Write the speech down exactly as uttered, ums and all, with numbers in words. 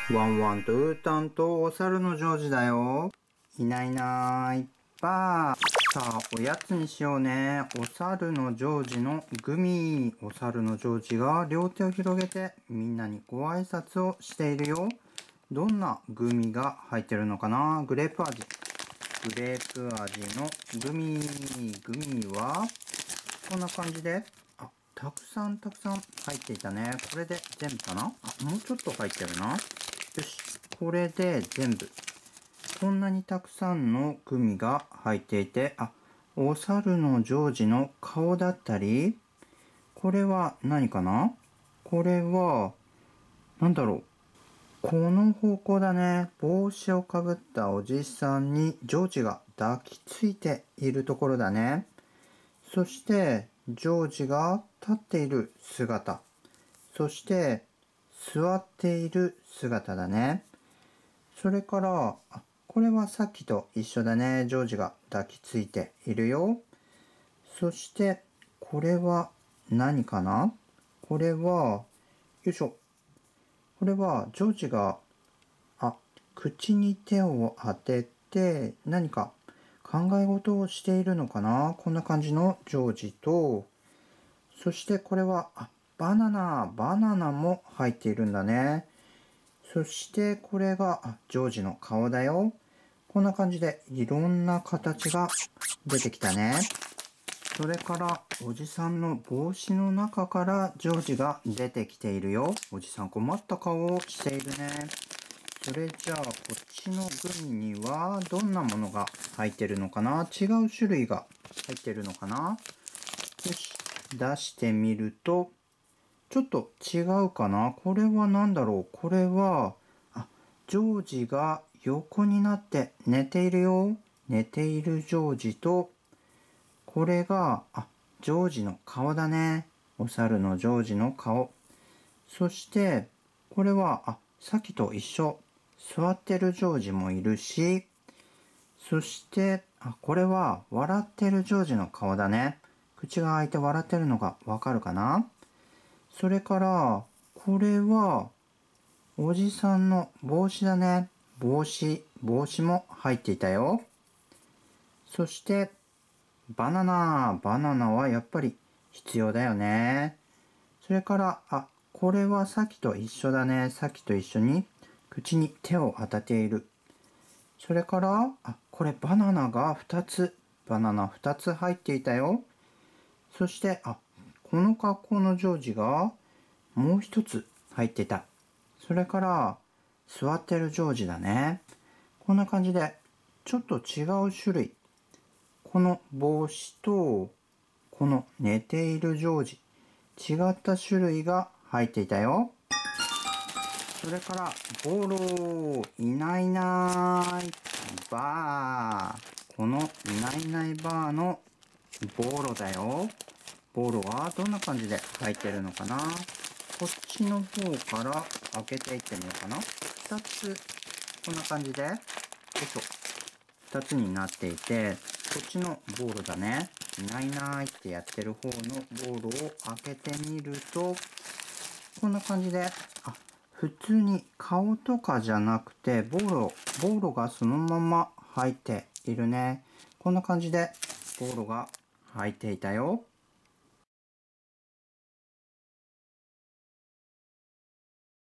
ワンワンとウータンとお猿のジョージだよ。いないいない。ばー。さあ、おやつにしようね。お猿のジョージのグミ。お猿のジョージが両手を広げてみんなにご挨拶をしているよ。どんなグミが入ってるのかな？グレープ味。グレープ味のグミ。グミはこんな感じで、あ、たくさんたくさん入っていたね。これで全部かな？あ、もうちょっと入ってるな。よし、これで全部。こんなにたくさんのグミが入っていて、あ、お猿のジョージの顔だったり、これは何かな？これは、なんだろう。この方向だね。帽子をかぶったおじさんにジョージが抱きついているところだね。そして、ジョージが立っている姿。そして、座っている姿だね。それから、あ、これはさっきと一緒だね。ジョージが抱きついているよ。そして、これは何かな？これは、よいしょ。これは、ジョージが、あ、口に手を当てて、何か考え事をしているのかな？こんな感じのジョージと、そしてこれは、あ、バナナ、バナナも入っているんだね。そしてこれが、あ、ジョージの顔だよ。こんな感じでいろんな形が出てきたね。それからおじさんの帽子の中からジョージが出てきているよ。おじさん困った顔をしているね。それじゃあこっちのグミにはどんなものが入ってるのかな？違う種類が入ってるのかな？よし、出してみると、ちょっと違うかな？これは何だろう？これは、あ、ジョージが横になって寝ているよ。寝ているジョージと、これが、あ、ジョージの顔だね。お猿のジョージの顔。そして、これは、あ、さっきと一緒。座ってるジョージもいるし、そして、あ、これは笑ってるジョージの顔だね。口が開いて笑ってるのがわかるかな？それから、これは、おじさんの帽子だね。帽子、帽子も入っていたよ。そして、バナナ、バナナはやっぱり必要だよね。それから、あ、これはさっきと一緒だね。さっきと一緒に口に手を当てている。それから、あ、これバナナがふたつ、バナナふたつ入っていたよ。そして、あ、この格好のジョージがもう一つ入ってた。それから、座ってるジョージだね。こんな感じで、ちょっと違う種類。この帽子と、この寝ているジョージ。違った種類が入っていたよ。それから、ボロー、いないいないバー。このいないいないバーのボロだよ。ボロはどんな感じで入ってるのかな？こっちの方から開けていってみようかな。二つ、こんな感じで、よいしょ。二つになっていて、こっちのボールだね。いないいないってやってる方のボールを開けてみると、こんな感じで、あ、普通に顔とかじゃなくて、ボールを、ボールがそのまま入っているね。こんな感じで、ボールが入っていたよ。